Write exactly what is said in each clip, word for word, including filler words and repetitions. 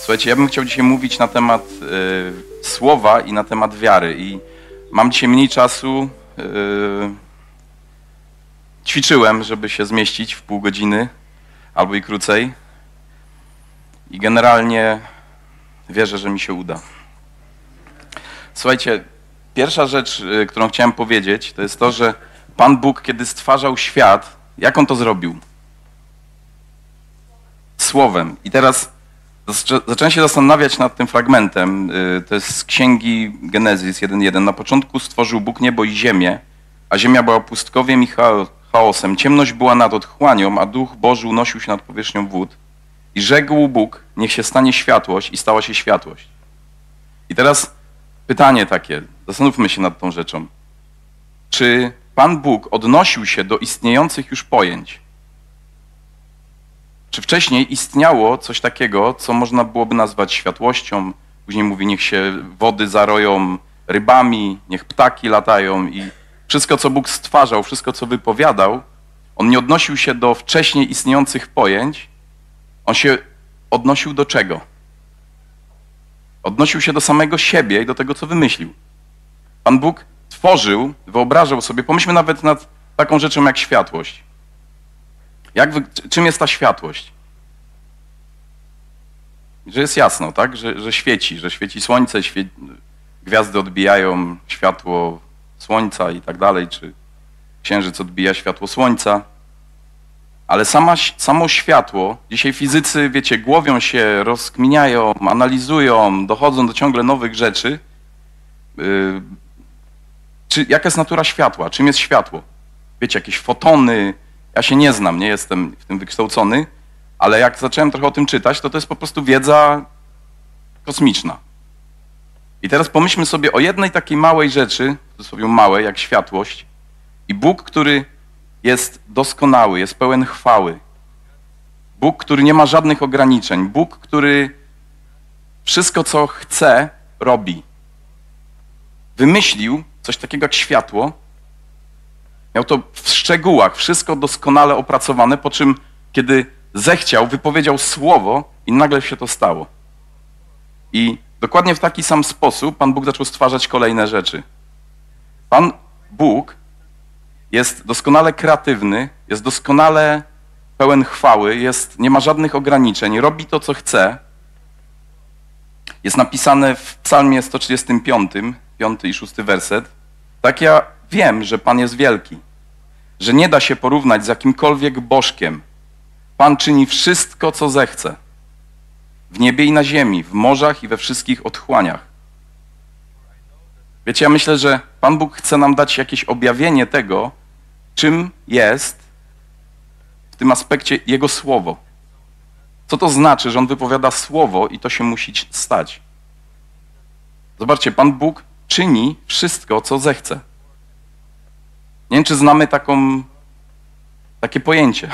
Słuchajcie, ja bym chciał dzisiaj mówić na temat y, słowa i na temat wiary. I mam dzisiaj mniej czasu. Y, ćwiczyłem, żeby się zmieścić w pół godziny albo i krócej. I generalnie wierzę, że mi się uda. Słuchajcie, pierwsza rzecz, y, którą chciałem powiedzieć, to jest to, że Pan Bóg, kiedy stwarzał świat, jak On to zrobił? Słowem. I teraz zacząłem się zastanawiać nad tym fragmentem. To jest z księgi Genezis jeden jeden. Na początku stworzył Bóg niebo i ziemię, a ziemia była pustkowiem i chaosem. Ciemność była nad otchłanią, a Duch Boży unosił się nad powierzchnią wód. I rzekł Bóg, niech się stanie światłość, i stała się światłość. I teraz pytanie takie, zastanówmy się nad tą rzeczą. Czy Pan Bóg odnosił się do istniejących już pojęć? Czy wcześniej istniało coś takiego, co można byłoby nazwać światłością? Później mówi, niech się wody zaroją rybami, niech ptaki latają i wszystko, co Bóg stwarzał, wszystko, co wypowiadał, On nie odnosił się do wcześniej istniejących pojęć, On się odnosił do czego? Odnosił się do samego siebie i do tego, co wymyślił. Pan Bóg tworzył, wyobrażał sobie, pomyślmy nawet nad taką rzeczą jak światłość. Jak wy, czym jest ta światłość? Że jest jasno, tak? Że, że świeci, że świeci słońce, świe... gwiazdy odbijają światło słońca i tak dalej, czy księżyc odbija światło słońca. Ale sama, samo światło, dzisiaj fizycy, wiecie, głowią się, rozkminiają, analizują, dochodzą do ciągle nowych rzeczy. Yy, czy, jaka jest natura światła? Czym jest światło? Wiecie, jakieś fotony. Ja się nie znam, nie jestem w tym wykształcony, ale jak zacząłem trochę o tym czytać, to to jest po prostu wiedza kosmiczna. I teraz pomyślmy sobie o jednej takiej małej rzeczy, w cudzysłowie małej, jak światłość, i Bóg, który jest doskonały, jest pełen chwały. Bóg, który nie ma żadnych ograniczeń. Bóg, który wszystko, co chce, robi. Wymyślił coś takiego jak światło. Miał to w szczegółach, wszystko doskonale opracowane, po czym, kiedy zechciał, wypowiedział słowo i nagle się to stało. I dokładnie w taki sam sposób Pan Bóg zaczął stwarzać kolejne rzeczy. Pan Bóg jest doskonale kreatywny, jest doskonale pełen chwały, jest, nie ma żadnych ograniczeń, robi to, co chce. Jest napisane w Psalmie sto trzydziestym piątym, piąty i szósty werset. Tak ja wiem, że Pan jest wielki, że nie da się porównać z jakimkolwiek bożkiem. Pan czyni wszystko, co zechce. W niebie i na ziemi, w morzach i we wszystkich otchłaniach. Wiecie, ja myślę, że Pan Bóg chce nam dać jakieś objawienie tego, czym jest w tym aspekcie Jego słowo. Co to znaczy, że On wypowiada słowo i to się musi stać. Zobaczcie, Pan Bóg czyni wszystko, co zechce. Nie wiem, czy znamy taką, takie pojęcie.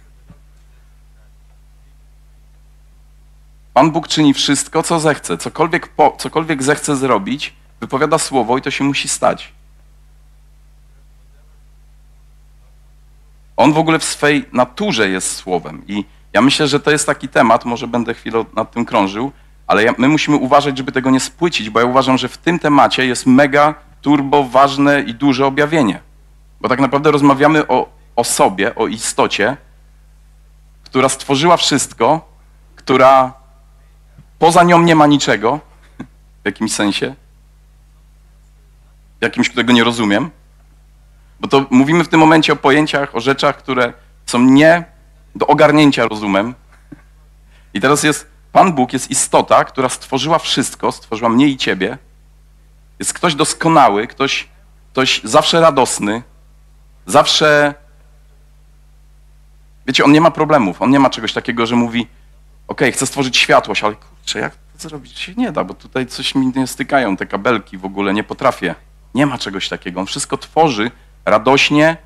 Pan Bóg czyni wszystko, co zechce. Cokolwiek, po, cokolwiek zechce zrobić, wypowiada słowo i to się musi stać. On w ogóle w swej naturze jest słowem. I ja myślę, że to jest taki temat, może będę chwilę nad tym krążył, ale ja, my musimy uważać, żeby tego nie spłycić, bo ja uważam, że w tym temacie jest mega, turbo, ważne i duże objawienie. Bo tak naprawdę rozmawiamy o osobie, o istocie, która stworzyła wszystko, która poza nią nie ma niczego, w jakimś sensie, w jakimś, którego nie rozumiem, bo to mówimy w tym momencie o pojęciach, o rzeczach, które są nie do ogarnięcia rozumem. I teraz jest, Pan Bóg jest istota, która stworzyła wszystko, stworzyła mnie i ciebie. Jest ktoś doskonały, ktoś, ktoś zawsze radosny, zawsze, wiecie, On nie ma problemów, On nie ma czegoś takiego, że mówi, okej, chcę stworzyć światłość, ale kurczę, jak to zrobić? Się nie da, bo tutaj coś mi nie stykają, te kabelki w ogóle, nie potrafię. Nie ma czegoś takiego, On wszystko tworzy radośnie.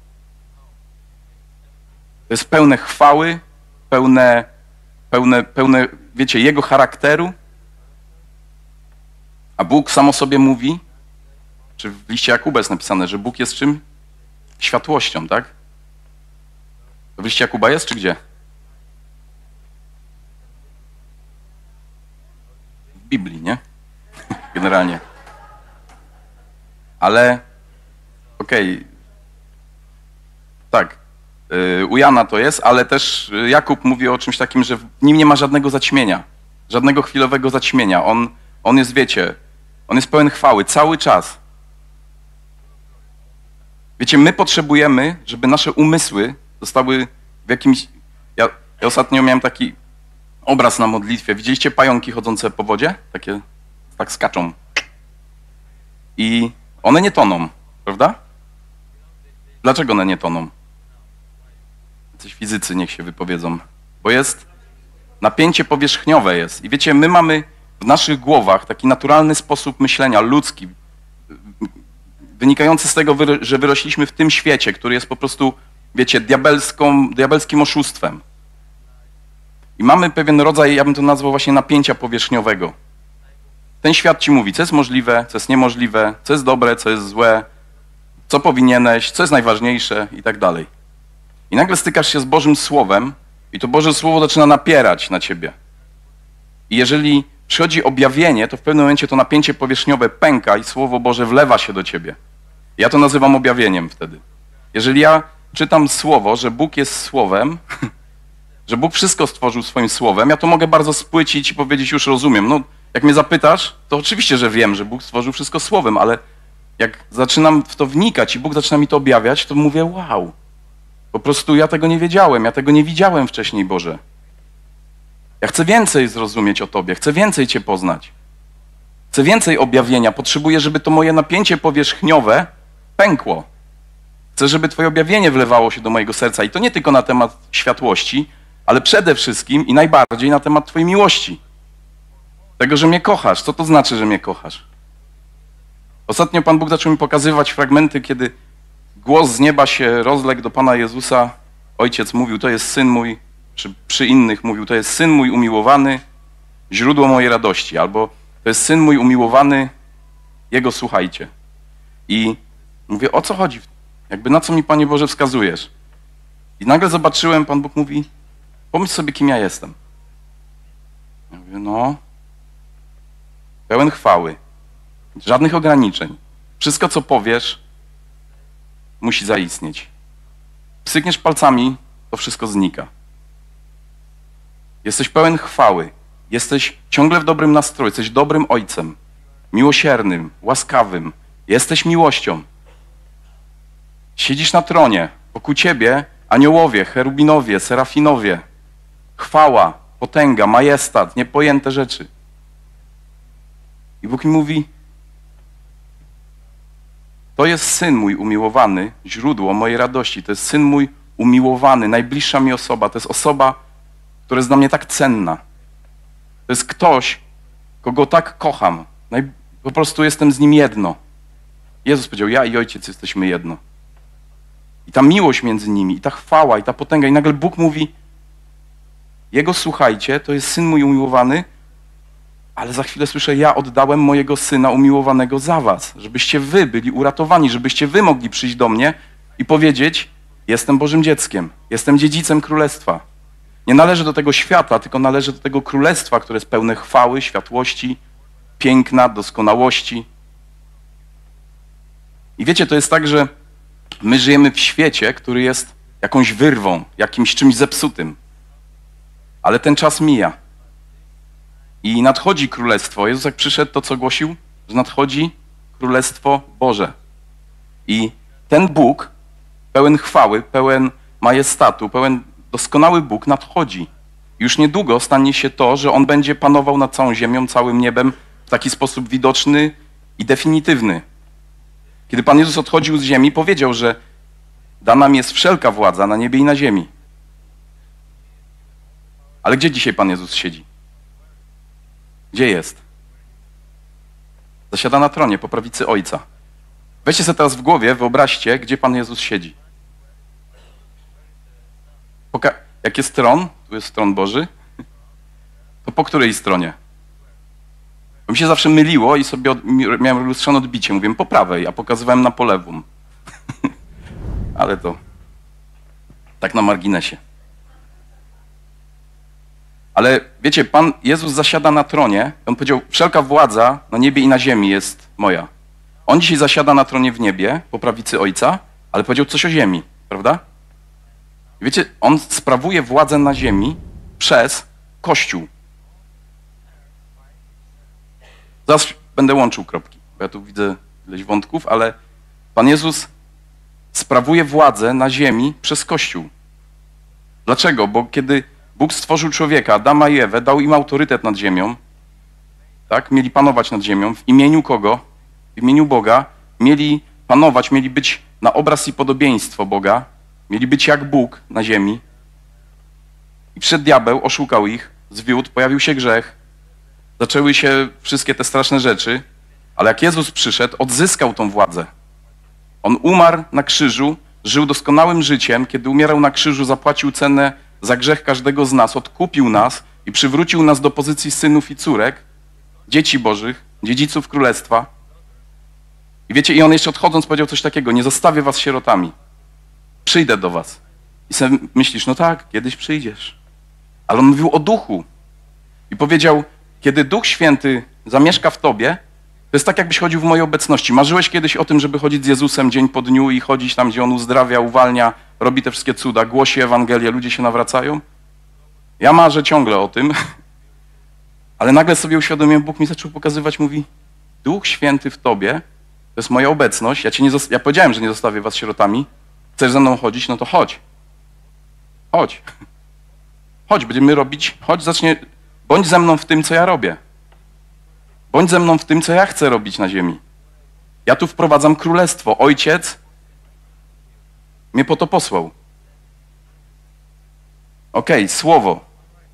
To jest pełne chwały, pełne, pełne, pełne, wiecie, Jego charakteru. A Bóg sam o sobie mówi, czy w liście Jakuba jest napisane, że Bóg jest czym? Światłością, tak? To w liście Jakuba jest, czy gdzie? generalnie. Ale, okej, okay. tak, yy, u Jana to jest, ale też Jakub mówi o czymś takim, że w nim nie ma żadnego zaćmienia, żadnego chwilowego zaćmienia. On, on jest, wiecie, on jest pełen chwały cały czas. Wiecie, my potrzebujemy, żeby nasze umysły zostały w jakimś... Ja, ja ostatnio miałem taki obraz na modlitwie. Widzieliście pająki chodzące po wodzie? Takie, tak skaczą. I one nie toną, prawda? Dlaczego one nie toną? Coś fizycy niech się wypowiedzą. Bo jest napięcie powierzchniowe jest. I wiecie, my mamy w naszych głowach taki naturalny sposób myślenia, ludzki, wynikający z tego, że wyrośliśmy w tym świecie, który jest po prostu, wiecie, diabelską, diabelskim oszustwem. I mamy pewien rodzaj, ja bym to nazwał właśnie napięcia powierzchniowego. Ten świat ci mówi, co jest możliwe, co jest niemożliwe, co jest dobre, co jest złe, co powinieneś, co jest najważniejsze i tak dalej. I nagle stykasz się z Bożym Słowem i to Boże Słowo zaczyna napierać na ciebie. I jeżeli przychodzi objawienie, to w pewnym momencie to napięcie powierzchniowe pęka i Słowo Boże wlewa się do ciebie. Ja to nazywam objawieniem wtedy. Jeżeli ja czytam Słowo, że Bóg jest Słowem, że Bóg wszystko stworzył swoim Słowem, ja to mogę bardzo spłycić i powiedzieć, już rozumiem. No, jak mnie zapytasz, to oczywiście, że wiem, że Bóg stworzył wszystko Słowem, ale jak zaczynam w to wnikać i Bóg zaczyna mi to objawiać, to mówię, wow, po prostu ja tego nie wiedziałem, ja tego nie widziałem wcześniej, Boże. Ja chcę więcej zrozumieć o Tobie, chcę więcej Cię poznać. Chcę więcej objawienia, potrzebuję, żeby to moje napięcie powierzchniowe pękło. Chcę, żeby Twoje objawienie wlewało się do mojego serca i to nie tylko na temat światłości, ale przede wszystkim i najbardziej na temat Twojej miłości. Tego, że mnie kochasz. Co to znaczy, że mnie kochasz? Ostatnio Pan Bóg zaczął mi pokazywać fragmenty, kiedy głos z nieba się rozległ do Pana Jezusa. Ojciec mówił, to jest Syn mój, czy przy innych mówił, to jest Syn mój umiłowany, źródło mojej radości. Albo to jest Syn mój umiłowany, Jego słuchajcie. I mówię, o co chodzi? Jakby na co mi, Panie Boże, wskazujesz? I nagle zobaczyłem, Pan Bóg mówi, pomyśl sobie, kim ja jestem. Ja mówię, no, pełen chwały, żadnych ograniczeń. Wszystko, co powiesz, musi zaistnieć. Psykniesz palcami, to wszystko znika. Jesteś pełen chwały. Jesteś ciągle w dobrym nastroju. Jesteś dobrym ojcem. Miłosiernym, łaskawym. Jesteś miłością. Siedzisz na tronie. Wokół ciebie aniołowie, cherubinowie, serafinowie. Chwała, potęga, majestat, niepojęte rzeczy. I Bóg mi mówi, to jest Syn mój umiłowany, źródło mojej radości. To jest Syn mój umiłowany, najbliższa mi osoba. To jest osoba, która jest dla mnie tak cenna. To jest ktoś, kogo tak kocham. Naj... Po prostu jestem z Nim jedno. Jezus powiedział, ja i Ojciec jesteśmy jedno. I ta miłość między nimi, i ta chwała, i ta potęga. I nagle Bóg mówi, Jego słuchajcie, to jest Syn mój umiłowany, ale za chwilę słyszę, ja oddałem mojego Syna umiłowanego za was, żebyście wy byli uratowani, żebyście wy mogli przyjść do mnie i powiedzieć, jestem Bożym dzieckiem, jestem dziedzicem Królestwa. Nie należę do tego świata, tylko należę do tego Królestwa, które jest pełne chwały, światłości, piękna, doskonałości. I wiecie, to jest tak, że my żyjemy w świecie, który jest jakąś wyrwą, jakimś czymś zepsutym. Ale ten czas mija. I nadchodzi Królestwo. Jezus jak przyszedł, to co głosił? Że nadchodzi Królestwo Boże. I ten Bóg, pełen chwały, pełen majestatu, pełen doskonały Bóg nadchodzi. Już niedługo stanie się to, że On będzie panował nad całą ziemią, całym niebem w taki sposób widoczny i definitywny. Kiedy Pan Jezus odchodził z ziemi, powiedział, że dana mi jest wszelka władza na niebie i na ziemi. Ale gdzie dzisiaj Pan Jezus siedzi? Gdzie jest? Zasiada na tronie po prawicy Ojca. Weźcie sobie teraz w głowie, wyobraźcie, gdzie Pan Jezus siedzi. Poka- jak jest tron, tu jest tron Boży, to po której stronie? Bo mi się zawsze myliło i sobie od, miałem lustrzane odbicie. Mówiłem po prawej, a pokazywałem na po lewą. Ale to tak na marginesie. Ale wiecie, Pan Jezus zasiada na tronie. On powiedział, wszelka władza na niebie i na ziemi jest moja. On dzisiaj zasiada na tronie w niebie, po prawicy Ojca, ale powiedział coś o ziemi, prawda? I wiecie, on sprawuje władzę na ziemi przez Kościół. Zaraz będę łączył kropki, bo ja tu widzę ileś wątków, ale Pan Jezus sprawuje władzę na ziemi przez Kościół. Dlaczego? Bo kiedy Bóg stworzył człowieka, Adama i Ewę, dał im autorytet nad ziemią, tak? Mieli panować nad ziemią. W imieniu kogo? W imieniu Boga. Mieli panować, mieli być na obraz i podobieństwo Boga. Mieli być jak Bóg na ziemi. I przyszedł diabeł, oszukał ich, zwiódł, pojawił się grzech. Zaczęły się wszystkie te straszne rzeczy. Ale jak Jezus przyszedł, odzyskał tą władzę. On umarł na krzyżu, żył doskonałym życiem. Kiedy umierał na krzyżu, zapłacił cenę za grzech każdego z nas, odkupił nas i przywrócił nas do pozycji synów i córek, dzieci Bożych, dziedziców Królestwa. I wiecie, i on jeszcze odchodząc powiedział coś takiego, nie zostawię was sierotami, przyjdę do was. I sobie myślisz, no tak, kiedyś przyjdziesz. Ale on mówił o duchu. I powiedział, kiedy Duch Święty zamieszka w tobie, to jest tak, jakbyś chodził w mojej obecności. Marzyłeś kiedyś o tym, żeby chodzić z Jezusem dzień po dniu i chodzić tam, gdzie On uzdrawia, uwalnia, robi te wszystkie cuda, głosi Ewangelię, ludzie się nawracają? Ja marzę ciągle o tym, ale nagle sobie uświadomiłem, Bóg mi zaczął pokazywać, mówi, Duch Święty w tobie, to jest moja obecność, ja, cię nie ja powiedziałem, że nie zostawię was sierotami, chcesz ze mną chodzić, no to chodź. Chodź. Chodź, będziemy robić, chodź, zacznie, bądź ze mną w tym, co ja robię. Bądź ze mną w tym, co ja chcę robić na ziemi. Ja tu wprowadzam królestwo. Ojciec mnie po to posłał. Okej, okay, słowo.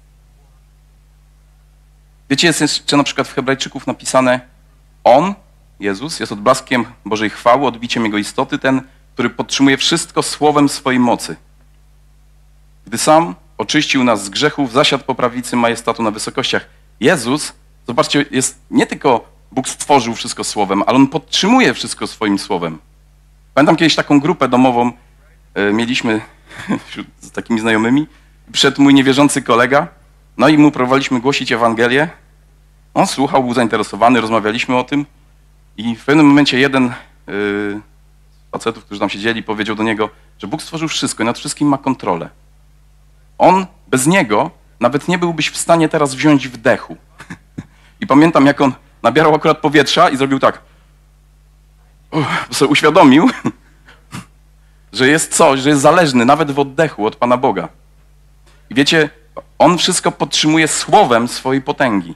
Wiecie, jest jeszcze na przykład w Hebrajczyków napisane On, Jezus, jest odblaskiem Bożej chwały, odbiciem Jego istoty, ten, który podtrzymuje wszystko słowem swojej mocy. Gdy sam oczyścił nas z grzechów, zasiadł po prawicy majestatu na wysokościach. Jezus, zobaczcie, jest nie tylko Bóg stworzył wszystko słowem, ale On podtrzymuje wszystko swoim słowem. Pamiętam kiedyś taką grupę domową y, mieliśmy wśród, z takimi znajomymi. Przyszedł mój niewierzący kolega, no i mu próbowaliśmy głosić Ewangelię. On słuchał, był zainteresowany, rozmawialiśmy o tym i w pewnym momencie jeden y, z facetów, którzy tam siedzieli, powiedział do niego, że Bóg stworzył wszystko i nad wszystkim ma kontrolę. On, bez Niego, nawet nie byłbyś w stanie teraz wziąć wdechu. I pamiętam, jak on nabierał akurat powietrza i zrobił tak. Uff, bo sobie uświadomił, że jest coś, że jest zależny nawet w oddechu od Pana Boga. I wiecie, on wszystko podtrzymuje słowem swojej potęgi.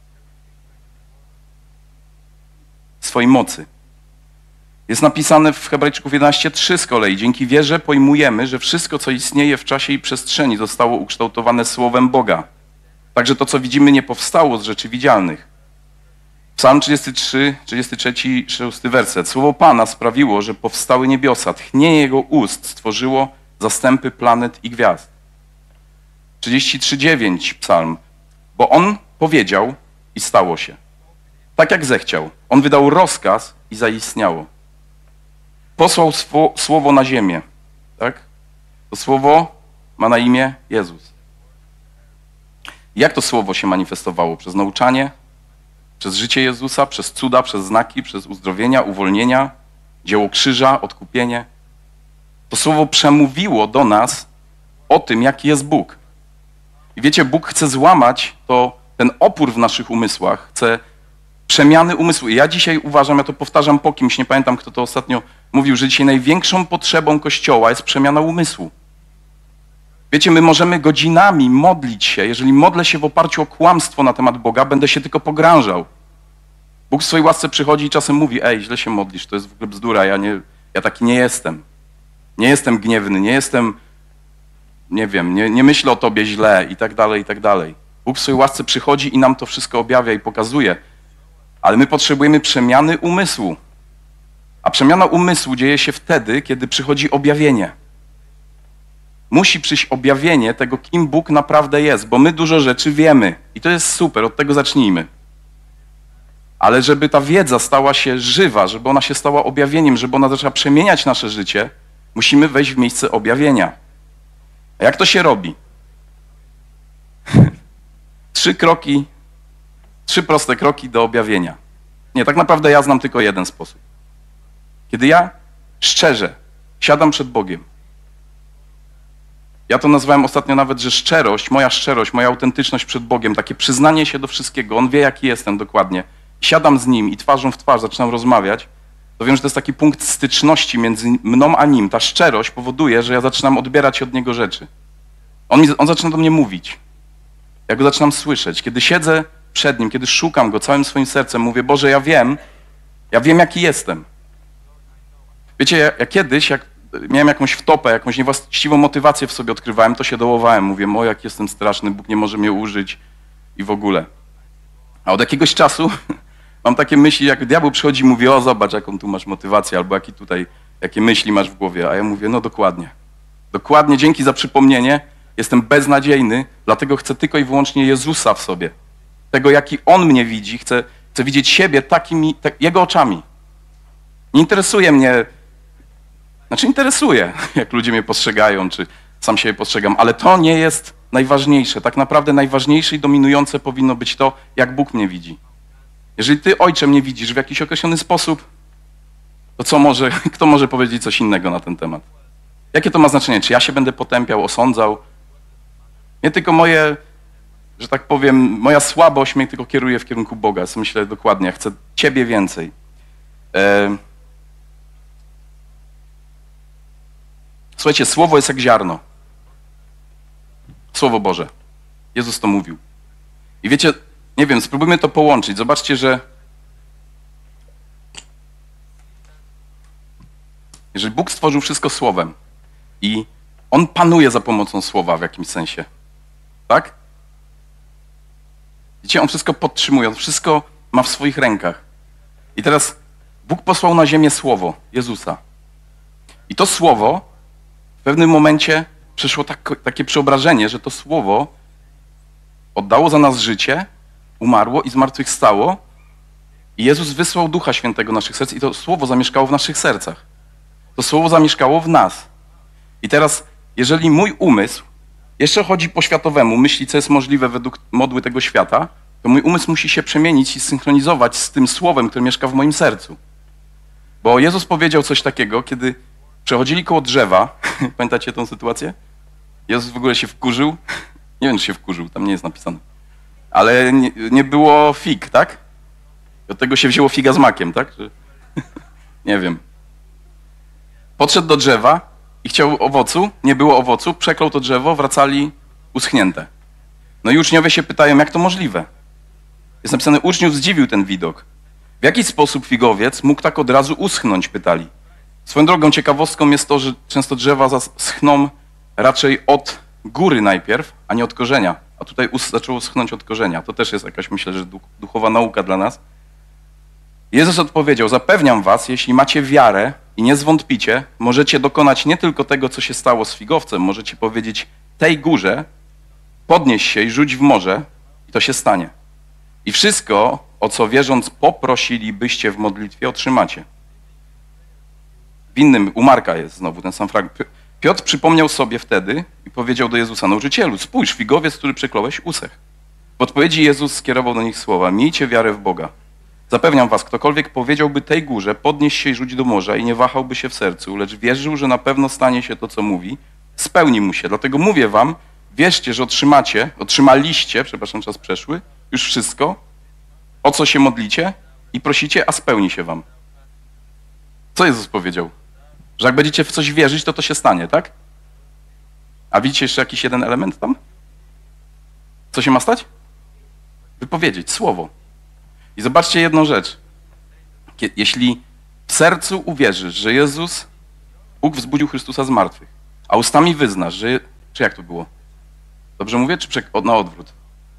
Swojej mocy. Jest napisane w Hebrajczyków jedenaście trzy z kolei. Dzięki wierze pojmujemy, że wszystko, co istnieje w czasie i przestrzeni, zostało ukształtowane słowem Boga. Także to, co widzimy, nie powstało z rzeczy widzialnych. Psalm trzydziesty trzy, trzydziesty trzy, szósty werset. Słowo Pana sprawiło, że powstały niebiosa. Tchnienie Jego ust stworzyło zastępy planet i gwiazd. trzydzieści trzy dziewięć psalm. Bo On powiedział i stało się. Tak jak zechciał. On wydał rozkaz i zaistniało. Posłał swo, słowo na ziemię. Tak? To słowo ma na imię Jezus. Jak to słowo się manifestowało? Przez nauczanie, przez życie Jezusa, przez cuda, przez znaki, przez uzdrowienia, uwolnienia, dzieło krzyża, odkupienie. To słowo przemówiło do nas o tym, jaki jest Bóg. I wiecie, Bóg chce złamać to, ten opór w naszych umysłach, chce przemiany umysłu. I ja dzisiaj uważam, ja to powtarzam po kimś, nie pamiętam, kto to ostatnio mówił, że dzisiaj największą potrzebą Kościoła jest przemiana umysłu. Wiecie, my możemy godzinami modlić się. Jeżeli modlę się w oparciu o kłamstwo na temat Boga, będę się tylko pogrążał. Bóg w swojej łasce przychodzi i czasem mówi, ej, źle się modlisz, to jest w ogóle bzdura, ja, nie, ja taki nie jestem. Nie jestem gniewny, nie jestem, nie wiem, nie, nie myślę o tobie źle i tak dalej, i tak dalej. Bóg w swojej łasce przychodzi i nam to wszystko objawia i pokazuje. Ale my potrzebujemy przemiany umysłu. A przemiana umysłu dzieje się wtedy, kiedy przychodzi objawienie. Musi przyjść objawienie tego, kim Bóg naprawdę jest, bo my dużo rzeczy wiemy. I to jest super, od tego zacznijmy. Ale żeby ta wiedza stała się żywa, żeby ona się stała objawieniem, żeby ona zaczęła przemieniać nasze życie, musimy wejść w miejsce objawienia. A jak to się robi? trzy kroki, trzy proste kroki do objawienia. Nie, tak naprawdę ja znam tylko jeden sposób. Kiedy ja szczerze siadam przed Bogiem, ja to nazwałem ostatnio nawet, że szczerość, moja szczerość, moja autentyczność przed Bogiem, takie przyznanie się do wszystkiego, On wie, jaki jestem dokładnie. Siadam z Nim i twarzą w twarz zaczynam rozmawiać, to wiem, że to jest taki punkt styczności między mną a Nim. Ta szczerość powoduje, że ja zaczynam odbierać od Niego rzeczy. On, mi, on zaczyna do mnie mówić. Ja Go zaczynam słyszeć. Kiedy siedzę przed Nim, kiedy szukam Go całym swoim sercem, mówię, Boże, ja wiem, ja wiem, jaki jestem. Wiecie, ja, ja kiedyś, jak miałem jakąś wtopę, jakąś niewłaściwą motywację w sobie odkrywałem, to się dołowałem. Mówię, o, jak jestem straszny, Bóg nie może mnie użyć i w ogóle. A od jakiegoś czasu mam takie myśli, jak diabeł przychodzi i mówi, o, zobacz, jaką tu masz motywację, albo jaki tutaj, jakie myśli masz w głowie. A ja mówię, no dokładnie. Dokładnie, dzięki za przypomnienie. Jestem beznadziejny, dlatego chcę tylko i wyłącznie Jezusa w sobie. Tego, jaki On mnie widzi. Chcę, chcę widzieć siebie takimi, tak, Jego oczami. Nie interesuje mnie, znaczy interesuje, jak ludzie mnie postrzegają, czy sam siebie postrzegam, ale to nie jest najważniejsze. Tak naprawdę najważniejsze i dominujące powinno być to, jak Bóg mnie widzi. Jeżeli Ty, Ojcze, mnie widzisz w jakiś określony sposób, to co może, kto może powiedzieć coś innego na ten temat? Jakie to ma znaczenie? Czy ja się będę potępiał, osądzał? Nie tylko moje, że tak powiem, moja słabość mnie tylko kieruje w kierunku Boga. Ja myślę dokładnie, ja chcę Ciebie więcej. E... Słuchajcie, słowo jest jak ziarno. Słowo Boże. Jezus to mówił. I wiecie, nie wiem, spróbujmy to połączyć. Zobaczcie, że jeżeli Bóg stworzył wszystko słowem i On panuje za pomocą słowa w jakimś sensie, tak? Wiecie, On wszystko podtrzymuje, On wszystko ma w swoich rękach. I teraz Bóg posłał na ziemię słowo Jezusa. I to słowo w pewnym momencie przyszło tak, takie przeobrażenie, że to słowo oddało za nas życie, umarło i zmartwychwstało. I Jezus wysłał Ducha Świętego w naszych sercach i to słowo zamieszkało w naszych sercach. To słowo zamieszkało w nas. I teraz, jeżeli mój umysł jeszcze chodzi po światowemu, myśli, co jest możliwe według modły tego świata, to mój umysł musi się przemienić i synchronizować z tym słowem, które mieszka w moim sercu. Bo Jezus powiedział coś takiego, kiedy przechodzili koło drzewa. Pamiętacie tę sytuację? Jezus w ogóle się wkurzył. Nie wiem, czy się wkurzył, tam nie jest napisane. Ale nie, nie było fig, tak? Od tego się wzięło figa z makiem, tak? Czy... nie wiem. Podszedł do drzewa i chciał owocu, nie było owocu, przeklął to drzewo, wracali uschnięte. No i uczniowie się pytają, jak to możliwe? Jest napisane, uczniów zdziwił ten widok. W jaki sposób figowiec mógł tak od razu uschnąć, pytali. Swoją drogą ciekawostką jest to, że często drzewa schną raczej od góry najpierw, a nie od korzenia. A tutaj zaczęło schnąć od korzenia. To też jest jakaś, myślę, że duchowa nauka dla nas. Jezus odpowiedział, zapewniam was, jeśli macie wiarę i nie zwątpicie, możecie dokonać nie tylko tego, co się stało z figowcem, możecie powiedzieć tej górze, podnieś się i rzuć w morze i to się stanie. I wszystko, o co wierząc poprosilibyście w modlitwie, otrzymacie. W innym, u Marka jest znowu ten sam fragment. Piotr przypomniał sobie wtedy i powiedział do Jezusa, nauczycielu, spójrz, figowiec, który przekląłeś, usechł. W odpowiedzi Jezus skierował do nich słowa, miejcie wiarę w Boga. Zapewniam was, ktokolwiek powiedziałby tej górze, podnieś się i rzuć do morza i nie wahałby się w sercu, lecz wierzył, że na pewno stanie się to, co mówi, spełni mu się. Dlatego mówię wam, wierzcie, że otrzymacie, otrzymaliście, przepraszam, czas przeszły, już wszystko, o co się modlicie i prosicie, a spełni się wam. Co Jezus powiedział? Że jak będziecie w coś wierzyć, to to się stanie, tak? A widzicie jeszcze jakiś jeden element tam? Co się ma stać? Wypowiedzieć, słowo. I zobaczcie jedną rzecz. Jeśli w sercu uwierzysz, że Jezus, Bóg wzbudził Chrystusa z martwych, a ustami wyznasz, że... Czy jak to było? Dobrze mówię, czy prze... na odwrót?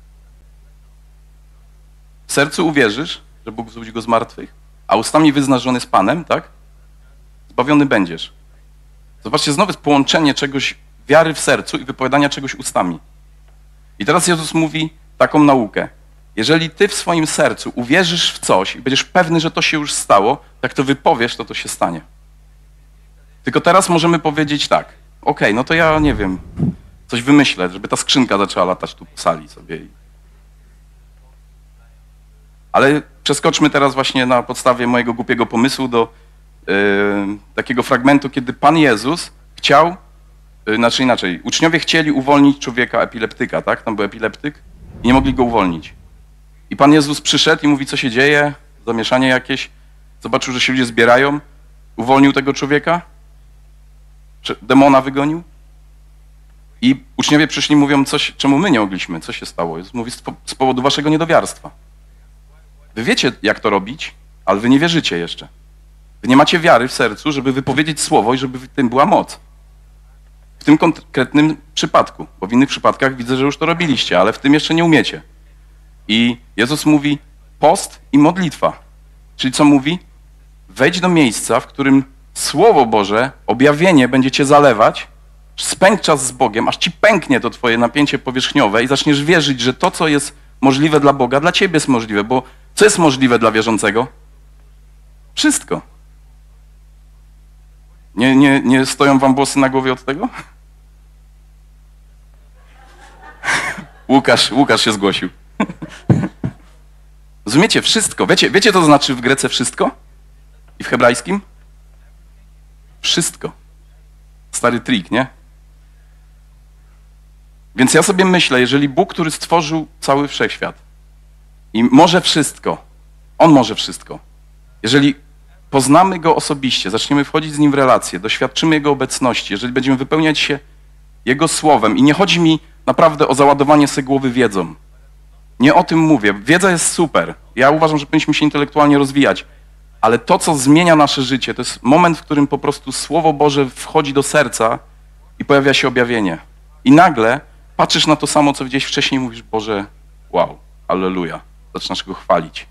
W sercu uwierzysz, że Bóg wzbudził go z martwych, a ustami wyznasz, że On jest Panem, tak? Zbawiony będziesz. Zobaczcie, znowu jest połączenie czegoś, wiary w sercu i wypowiadania czegoś ustami. I teraz Jezus mówi taką naukę. Jeżeli ty w swoim sercu uwierzysz w coś i będziesz pewny, że to się już stało, jak to wypowiesz, to to się stanie. Tylko teraz możemy powiedzieć tak, okej, okay, no to ja nie wiem, coś wymyślę, żeby ta skrzynka zaczęła latać tu po sali sobie. Ale przeskoczmy teraz właśnie na podstawie mojego głupiego pomysłu do yy, takiego fragmentu, kiedy Pan Jezus chciał, yy, znaczy inaczej, uczniowie chcieli uwolnić człowieka epileptyka, tak? Tam był epileptyk i nie mogli go uwolnić. I Pan Jezus przyszedł i mówi, co się dzieje, zamieszanie jakieś, zobaczył, że się ludzie zbierają, uwolnił tego człowieka, demona wygonił i uczniowie przyszli, mówią, coś, czemu my nie mogliśmy, co się stało? Jezus mówi, z powodu waszego niedowiarstwa. Wy wiecie, jak to robić, ale wy nie wierzycie jeszcze. Wy nie macie wiary w sercu, żeby wypowiedzieć słowo i żeby w tym była moc. W tym konkretnym przypadku, bo w innych przypadkach widzę, że już to robiliście, ale w tym jeszcze nie umiecie. I Jezus mówi post i modlitwa. Czyli co mówi? Wejdź do miejsca, w którym Słowo Boże, objawienie będzie cię zalewać, spędź czas z Bogiem, aż ci pęknie to twoje napięcie powierzchniowe i zaczniesz wierzyć, że to, co jest możliwe dla Boga, dla ciebie jest możliwe, bo co jest możliwe dla wierzącego? Wszystko. Nie, nie, nie stoją wam włosy na głowie od tego? Łukasz, Łukasz się zgłosił. Rozumiecie? Wszystko. Wiecie, wiecie, co to znaczy w Grece wszystko? I w hebrajskim? Wszystko. Stary trik, nie? Więc ja sobie myślę, jeżeli Bóg, który stworzył cały wszechświat i może wszystko, On może wszystko, jeżeli poznamy Go osobiście, zaczniemy wchodzić z Nim w relacje, doświadczymy Jego obecności, jeżeli będziemy wypełniać się Jego Słowem i nie chodzi mi naprawdę o załadowanie sobie głowy wiedzą. Nie o tym mówię. Wiedza jest super. Ja uważam, że powinniśmy się intelektualnie rozwijać, ale to, co zmienia nasze życie, to jest moment, w którym po prostu Słowo Boże wchodzi do serca i pojawia się objawienie. I nagle patrzysz na to samo, co widziałeś wcześniej i mówisz, Boże, wow, alleluja. Zaczynasz Go chwalić.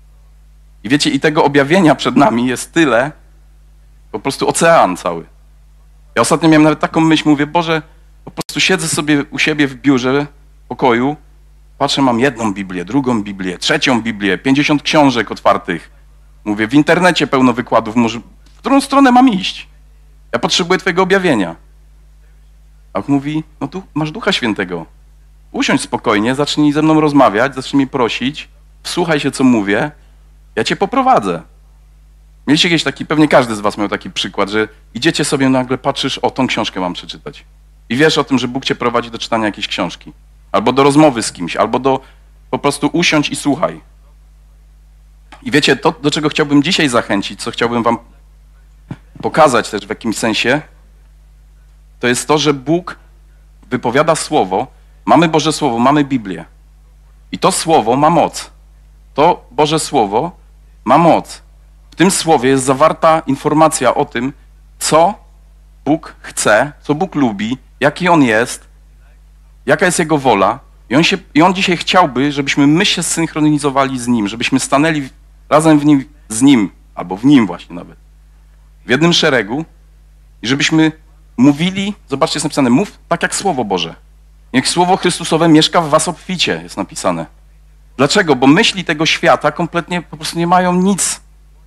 I wiecie, i tego objawienia przed nami jest tyle, po prostu ocean cały. Ja ostatnio miałem nawet taką myśl, mówię, Boże, po prostu siedzę sobie u siebie w biurze, w pokoju, patrzę, mam jedną Biblię, drugą Biblię, trzecią Biblię, pięćdziesiąt książek otwartych. Mówię, w internecie pełno wykładów, może w którą stronę mam iść? Ja potrzebuję Twojego objawienia. A Bóg mówi, no tu masz Ducha Świętego. Usiądź spokojnie, zacznij ze mną rozmawiać, zacznij mnie prosić, wsłuchaj się, co mówię, ja Cię poprowadzę. Mieliście kiedyś taki, pewnie każdy z was miał taki przykład, że idziecie sobie, nagle patrzysz, o, tą książkę mam przeczytać. I wiesz o tym, że Bóg cię prowadzi do czytania jakiejś książki. Albo do rozmowy z kimś, albo do po prostu usiądź i słuchaj. I wiecie, to, do czego chciałbym dzisiaj zachęcić, co chciałbym wam pokazać też w jakimś sensie, to jest to, że Bóg wypowiada słowo, mamy Boże Słowo, mamy Biblię. I to słowo ma moc. To Boże Słowo ma moc. W tym słowie jest zawarta informacja o tym, co Bóg chce, co Bóg lubi, jaki On jest, jaka jest Jego wola. I On, się, i on dzisiaj chciałby, żebyśmy my się zsynchronizowali z Nim, żebyśmy stanęli razem w nim, z Nim, albo w Nim właśnie nawet, w jednym szeregu i żebyśmy mówili, zobaczcie, jest napisane, mów tak jak Słowo Boże. Niech Słowo Chrystusowe mieszka w was obficie, jest napisane. Dlaczego? Bo myśli tego świata kompletnie po prostu nie mają nic,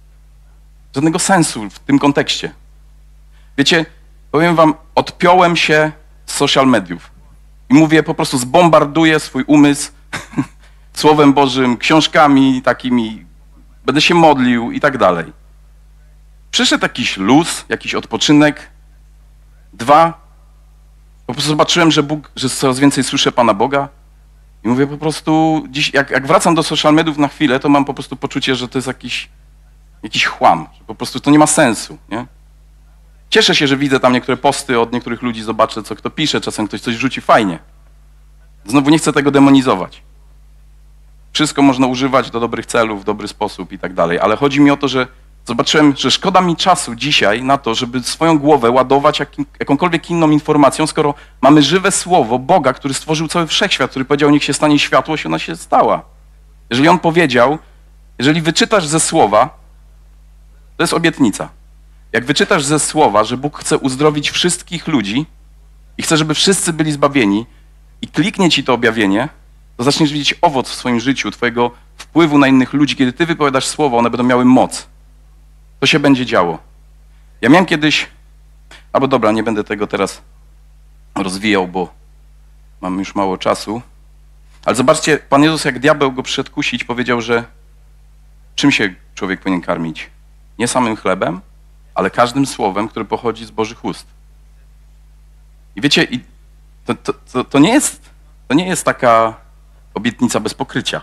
żadnego sensu w tym kontekście. Wiecie, powiem wam, odpiąłem się z social mediów i mówię, po prostu zbombarduję swój umysł Słowem Bożym, książkami takimi, będę się modlił i tak dalej. Przyszedł jakiś luz, jakiś odpoczynek. Dwa, po prostu zobaczyłem, że Bóg, że coraz więcej słyszę Pana Boga i mówię po prostu, dziś, jak, jak wracam do social mediów na chwilę, to mam po prostu poczucie, że to jest jakiś, jakiś chłam, że po prostu to nie ma sensu, nie? Cieszę się, że widzę tam niektóre posty od niektórych ludzi, zobaczę, co kto pisze, czasem ktoś coś rzuci, fajnie. Znowu nie chcę tego demonizować. Wszystko można używać do dobrych celów, w dobry sposób i tak dalej, ale chodzi mi o to, że zobaczyłem, że szkoda mi czasu dzisiaj na to, żeby swoją głowę ładować jakim, jakąkolwiek inną informacją, skoro mamy żywe słowo Boga, który stworzył cały wszechświat, który powiedział, niech się stanie światłość, ona się stała. Jeżeli On powiedział, jeżeli wyczytasz ze słowa, to jest obietnica. Jak wyczytasz ze słowa, że Bóg chce uzdrowić wszystkich ludzi i chce, żeby wszyscy byli zbawieni i kliknie ci to objawienie, to zaczniesz widzieć owoc w swoim życiu, twojego wpływu na innych ludzi. Kiedy ty wypowiadasz słowo, one będą miały moc. To się będzie działo. Ja miałem kiedyś, albo dobra, nie będę tego teraz rozwijał, bo mam już mało czasu, ale zobaczcie, Pan Jezus, jak diabeł go przyszedł kusić, powiedział, że czym się człowiek powinien karmić? Nie samym chlebem, ale każdym słowem, które pochodzi z Bożych ust. I wiecie, i to, to, to, to, nie jest, to nie jest taka obietnica bez pokrycia.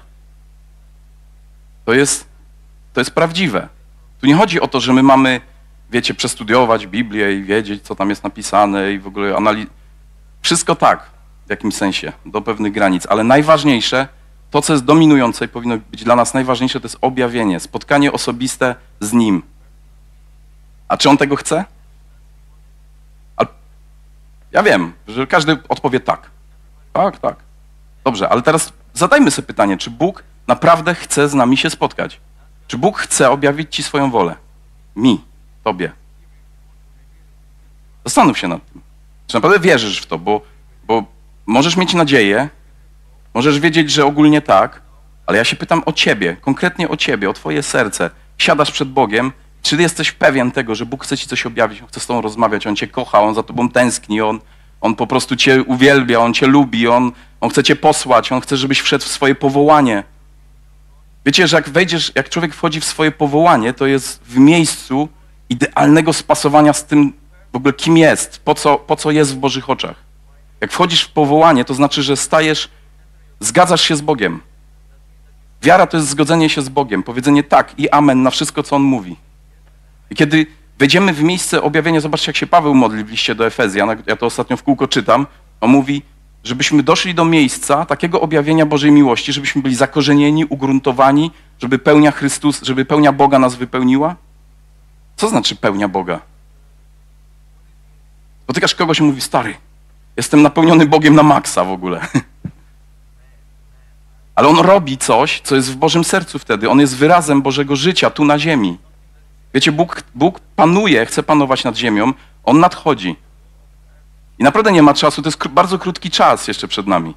To jest, to jest prawdziwe. Tu nie chodzi o to, że my mamy, wiecie, przestudiować Biblię i wiedzieć, co tam jest napisane i w ogóle analizować. Wszystko tak, w jakimś sensie, do pewnych granic, ale najważniejsze, to co jest dominujące i powinno być dla nas najważniejsze, to jest objawienie, spotkanie osobiste z Nim. A czy On tego chce? Ale ja wiem, że każdy odpowie tak. Tak, tak. Dobrze, ale teraz zadajmy sobie pytanie, czy Bóg naprawdę chce z nami się spotkać? Czy Bóg chce objawić Ci swoją wolę? Mi, Tobie. Zastanów się nad tym. Czy naprawdę wierzysz w to, bo, bo możesz mieć nadzieję, możesz wiedzieć, że ogólnie tak, ale ja się pytam o Ciebie, konkretnie o Ciebie, o Twoje serce. Siadasz przed Bogiem, czy jesteś pewien tego, że Bóg chce Ci coś objawić, On chce z Tobą rozmawiać, On Cię kocha, On za Tobą tęskni, On, on po prostu Cię uwielbia, On Cię lubi, on, on chce Cię posłać, On chce, żebyś wszedł w swoje powołanie. Wiecie, że jak wejdziesz, jak człowiek wchodzi w swoje powołanie, to jest w miejscu idealnego spasowania z tym w ogóle kim jest, po co, po co jest w Bożych oczach. Jak wchodzisz w powołanie, to znaczy, że stajesz, zgadzasz się z Bogiem. Wiara to jest zgodzenie się z Bogiem, powiedzenie tak i amen na wszystko, co On mówi. I kiedy wejdziemy w miejsce objawienia, zobaczcie, jak się Paweł modli w liście do Efezjan, ja to ostatnio w kółko czytam, on mówi, żebyśmy doszli do miejsca takiego objawienia Bożej miłości, żebyśmy byli zakorzenieni, ugruntowani, żeby pełnia Chrystus, żeby pełnia Boga nas wypełniła. Co znaczy pełnia Boga? Spotykasz kogoś i mówi, stary, jestem napełniony Bogiem na maksa w ogóle. Ale on robi coś, co jest w Bożym sercu wtedy. On jest wyrazem Bożego życia tu na ziemi. Wiecie, Bóg, Bóg panuje, chce panować nad ziemią, On nadchodzi. I naprawdę nie ma czasu, to jest bardzo krótki czas jeszcze przed nami.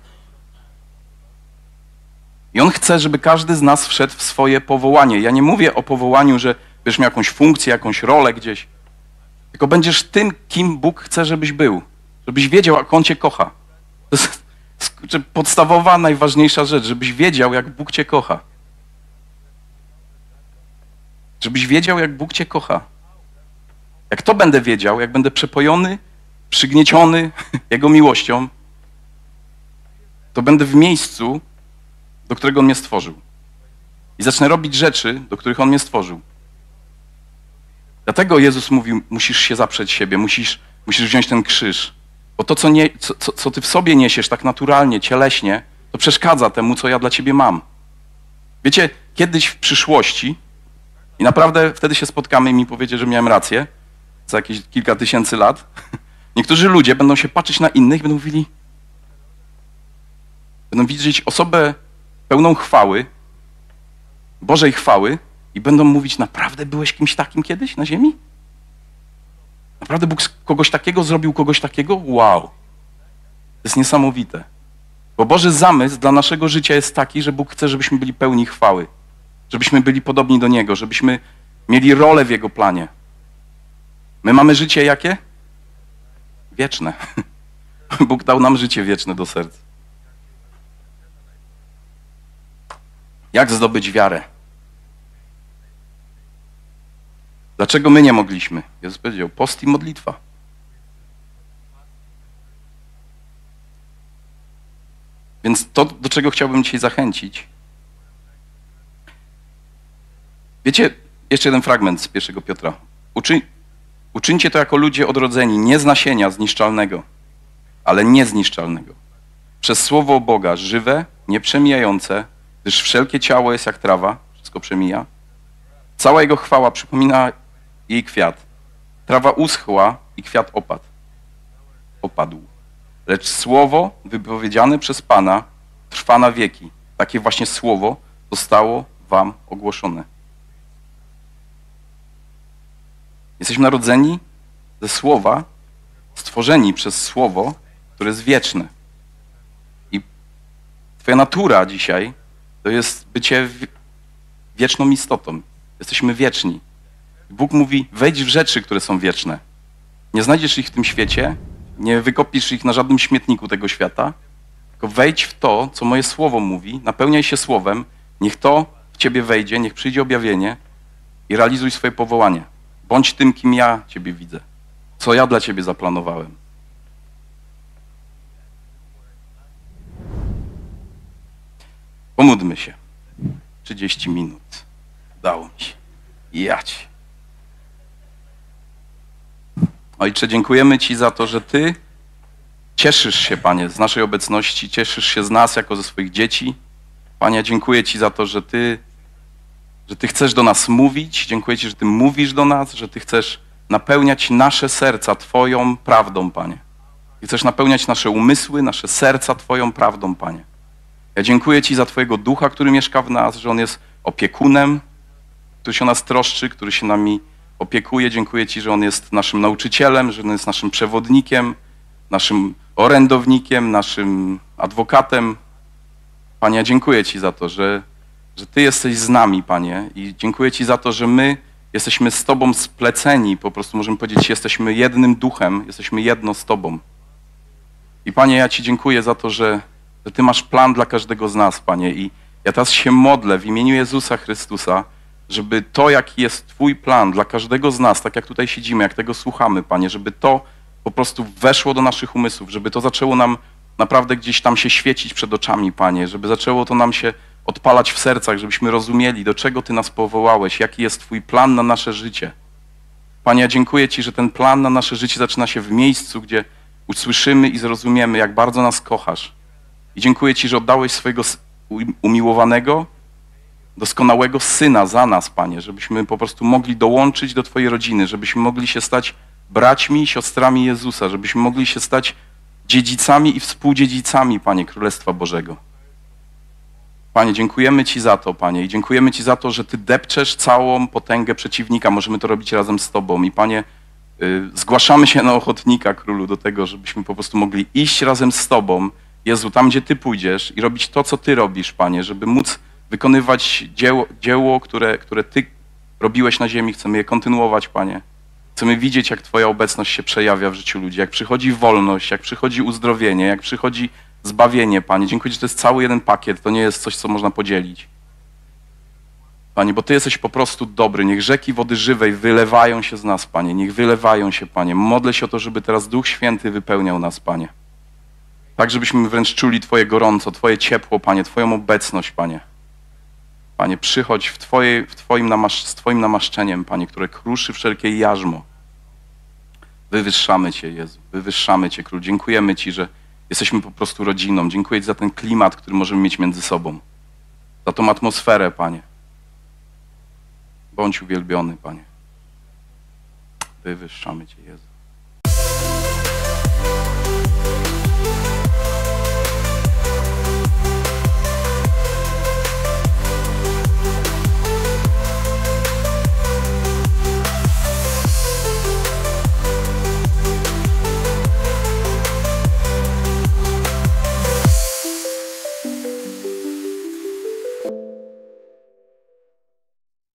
I On chce, żeby każdy z nas wszedł w swoje powołanie. Ja nie mówię o powołaniu, że będziesz miał jakąś funkcję, jakąś rolę gdzieś. Tylko będziesz tym, kim Bóg chce, żebyś był. Żebyś wiedział, jak On Cię kocha. To jest podstawowa, najważniejsza rzecz, żebyś wiedział, jak Bóg Cię kocha. Żebyś wiedział, jak Bóg Cię kocha. Jak to będę wiedział, jak będę przepojony, przygnieciony Jego miłością, to będę w miejscu, do którego On mnie stworzył. I zacznę robić rzeczy, do których On mnie stworzył. Dlatego Jezus mówił, musisz się zaprzeć siebie, musisz, musisz wziąć ten krzyż. Bo to, co, nie, co, co, co ty w sobie niesiesz tak naturalnie, cieleśnie, to przeszkadza temu, co ja dla ciebie mam. Wiecie, kiedyś w przyszłości, i naprawdę wtedy się spotkamy i mi powiecie, że miałem rację, za jakieś kilka tysięcy lat, niektórzy ludzie będą się patrzeć na innych i będą mówili, będą widzieć osobę pełną chwały, Bożej chwały i będą mówić, naprawdę byłeś kimś takim kiedyś na ziemi? Naprawdę Bóg kogoś takiego zrobił, kogoś takiego? Wow! To jest niesamowite. Bo Boży zamysł dla naszego życia jest taki, że Bóg chce, żebyśmy byli pełni chwały. Żebyśmy byli podobni do Niego, żebyśmy mieli rolę w Jego planie. My mamy życie jakie? Wieczne. Bóg dał nam życie wieczne do serca. Jak zdobyć wiarę? Dlaczego my nie mogliśmy? Jezus powiedział, post i modlitwa. Więc to, do czego chciałbym dzisiaj zachęcić. Wiecie, jeszcze jeden fragment z pierwszego Piotra. Uczy, uczyńcie to jako ludzie odrodzeni, nie z nasienia zniszczalnego, ale niezniszczalnego. Przez słowo Boga, żywe, nieprzemijające, gdyż wszelkie ciało jest jak trawa, wszystko przemija. Cała Jego chwała przypomina jej kwiat. Trawa uschła i kwiat opadł. Opadł. Lecz słowo wypowiedziane przez Pana trwa na wieki. Takie właśnie słowo zostało wam ogłoszone. Jesteśmy narodzeni ze słowa, stworzeni przez słowo, które jest wieczne. I twoja natura dzisiaj to jest bycie wieczną istotą. Jesteśmy wieczni. Bóg mówi, wejdź w rzeczy, które są wieczne. Nie znajdziesz ich w tym świecie, nie wykopisz ich na żadnym śmietniku tego świata, tylko wejdź w to, co moje słowo mówi, napełniaj się słowem, niech to w Ciebie wejdzie, niech przyjdzie objawienie i realizuj swoje powołanie. Bądź tym, kim ja Ciebie widzę, co ja dla Ciebie zaplanowałem. Pomódlmy się. trzydzieści minut. Udało mi się. Jać. Ojcze, dziękujemy Ci za to, że Ty cieszysz się, Panie, z naszej obecności, cieszysz się z nas jako ze swoich dzieci. Panie, dziękuję Ci za to, że Ty, że Ty chcesz do nas mówić. Dziękuję Ci, że Ty mówisz do nas, że Ty chcesz napełniać nasze serca Twoją prawdą, Panie. Ty chcesz napełniać nasze umysły, nasze serca Twoją prawdą, Panie. Ja dziękuję Ci za Twojego Ducha, który mieszka w nas, że On jest opiekunem, który się o nas troszczy, który się nami opiekuje. Dziękuję Ci, że On jest naszym nauczycielem, że On jest naszym przewodnikiem, naszym orędownikiem, naszym adwokatem. Panie, ja dziękuję Ci za to, że, że Ty jesteś z nami, Panie, i dziękuję Ci za to, że my jesteśmy z Tobą spleceni, po prostu możemy powiedzieć, jesteśmy jednym duchem, jesteśmy jedno z Tobą. I Panie, ja Ci dziękuję za to, że, że Ty masz plan dla każdego z nas, Panie, i ja teraz się modlę w imieniu Jezusa Chrystusa, żeby to, jaki jest Twój plan dla każdego z nas, tak jak tutaj siedzimy, jak tego słuchamy, Panie, żeby to po prostu weszło do naszych umysłów, żeby to zaczęło nam naprawdę gdzieś tam się świecić przed oczami, Panie, żeby zaczęło to nam się odpalać w sercach, żebyśmy rozumieli, do czego Ty nas powołałeś, jaki jest Twój plan na nasze życie. Panie, ja dziękuję Ci, że ten plan na nasze życie zaczyna się w miejscu, gdzie usłyszymy i zrozumiemy, jak bardzo nas kochasz. I dziękuję Ci, że oddałeś swojego umiłowanego, doskonałego Syna za nas, Panie, żebyśmy po prostu mogli dołączyć do Twojej rodziny, żebyśmy mogli się stać braćmi i siostrami Jezusa, żebyśmy mogli się stać dziedzicami i współdziedzicami, Panie, Królestwa Bożego. Panie, dziękujemy Ci za to, Panie, i dziękujemy Ci za to, że Ty depczesz całą potęgę przeciwnika. Możemy to robić razem z Tobą. I Panie, yy, zgłaszamy się na ochotnika, Królu, do tego, żebyśmy po prostu mogli iść razem z Tobą, Jezu, tam, gdzie Ty pójdziesz i robić to, co Ty robisz, Panie, żeby móc wykonywać dzieło, dzieło które, które Ty robiłeś na ziemi. Chcemy je kontynuować, Panie. Chcemy widzieć, jak Twoja obecność się przejawia w życiu ludzi, jak przychodzi wolność, jak przychodzi uzdrowienie, jak przychodzi zbawienie, Panie. Dziękuję Ci, że to jest cały jeden pakiet, to nie jest coś, co można podzielić. Panie, bo Ty jesteś po prostu dobry. Niech rzeki wody żywej wylewają się z nas, Panie. Niech wylewają się, Panie. Modlę się o to, żeby teraz Duch Święty wypełniał nas, Panie. Tak, żebyśmy wręcz czuli Twoje gorąco, Twoje ciepło, Panie, Twoją obecność, Panie. Panie, przychodź w Twojej, w Twoim namasz, z Twoim namaszczeniem, Panie, które kruszy wszelkie jarzmo. Wywyższamy Cię, Jezu, wywyższamy Cię, Król. Dziękujemy Ci, że jesteśmy po prostu rodziną. Dziękuję Ci za ten klimat, który możemy mieć między sobą. Za tą atmosferę, Panie. Bądź uwielbiony, Panie. Wywyższamy Cię, Jezu.